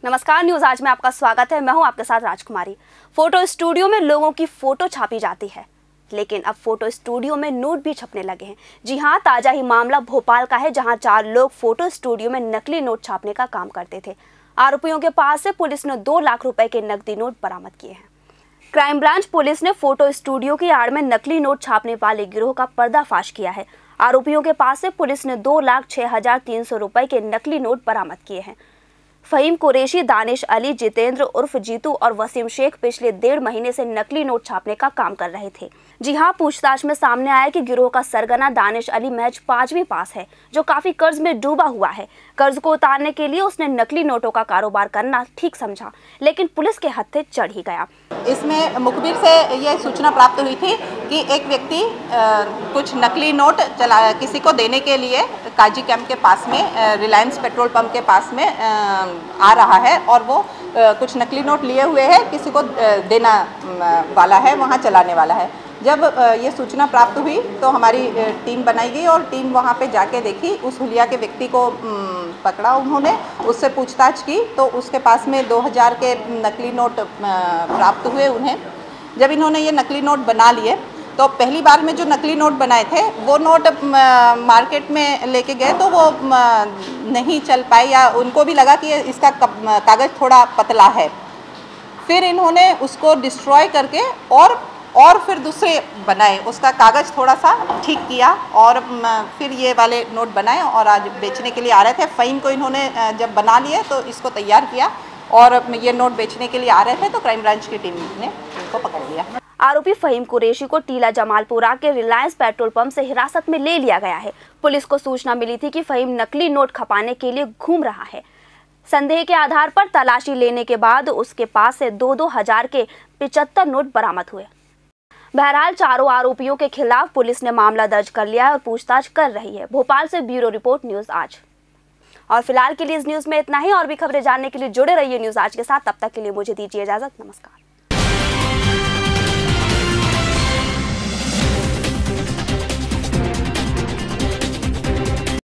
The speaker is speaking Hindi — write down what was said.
नमस्कार, न्यूज आज में आपका स्वागत है। मैं हूं आपके साथ राजकुमारी। फोटो स्टूडियो में लोगों की फोटो छापी जाती है, लेकिन अब फोटो स्टूडियो में नोट भी छपने लगे हैं। जी हां, ताजा ही मामला भोपाल का है, जहां 4 लोग फोटो स्टूडियो में नकली नोट छापने का काम करते थे। आरोपियों के पास से पुलिस ने 2 लाख रुपए के नकली नोट बरामद किए हैं। क्राइम ब्रांच पुलिस ने फोटो स्टूडियो की आड़ में नकली नोट छापने वाले गिरोह का पर्दाफाश किया है। आरोपियों के पास से पुलिस ने 2,06,300 रुपए के नकली नोट बरामद किए हैं। फहीम कुरैशी, दानिश अली, जितेंद्र उर्फ जीतू और वसीम शेख पिछले 1.5 महीने से नकली नोट छापने का काम कर रहे थे। जी हां, पूछताछ में सामने आया कि गिरोह का सरगना दानिश अली महज 5वीं पास है, जो काफी कर्ज में डूबा हुआ है। कर्ज को उतारने के लिए उसने नकली नोटों का कारोबार करना ठीक समझा, लेकिन पुलिस के हत्थे चढ़ ही गया। इसमें मुखबिर से यह सूचना प्राप्त हुई थी कि एक व्यक्ति कुछ नकली नोट किसी को देने के लिए काजी कैंप के पास में, रिलायंस पेट्रोल पंप के पास में आ रहा है और वो कुछ नकली नोट लिए हुए है, किसी को देना वाला है, वहाँ चलाने वाला है। जब ये सूचना प्राप्त हुई तो हमारी टीम बनाई गई और टीम वहाँ पे जाके देखी। उस हुलिया के व्यक्ति को पकड़ा उन्होंने, उससे पूछताछ की तो उसके पास में 2000 के नकली नोट प्राप्त हुए उन्हें। जब इन्होंने ये नकली नोट बना लिए तो पहली बार में जो नकली नोट बनाए थे वो नोट मार्केट में लेके गए तो वो नहीं चल पाए, या उनको भी लगा कि इसका कागज़ थोड़ा पतला है। फिर इन्होंने उसको डिस्ट्रॉय करके और फिर दूसरे बनाए, उसका कागज़ थोड़ा सा ठीक किया और फिर ये वाले नोट बनाए और आज बेचने के लिए आ रहे थे। फ़हीम को इन्होंने जब बना लिए तो इसको तैयार किया और ये नोट बेचने के लिए आ रहे थे तो क्राइम ब्रांच की टीम ने इनको पकड़ लिया। आरोपी फहीम कुरैशी को टीला जमालपुरा के रिलायंस पेट्रोल पंप से हिरासत में ले लिया गया है। पुलिस को सूचना मिली थी कि फहीम नकली नोट खपाने के लिए घूम रहा है। संदेह के आधार पर तलाशी लेने के बाद उसके पास से 2-2 हजार के 75 नोट बरामद हुए। बहरहाल चारों आरोपियों के खिलाफ पुलिस ने मामला दर्ज कर लिया है और पूछताछ कर रही है। भोपाल से ब्यूरो रिपोर्ट, न्यूज आज। और फिलहाल के लिए इस न्यूज में इतना ही। और भी खबरें जानने के लिए जुड़े रहिए न्यूज आज के साथ। तब तक के लिए मुझे दीजिए इजाजत। नमस्कार।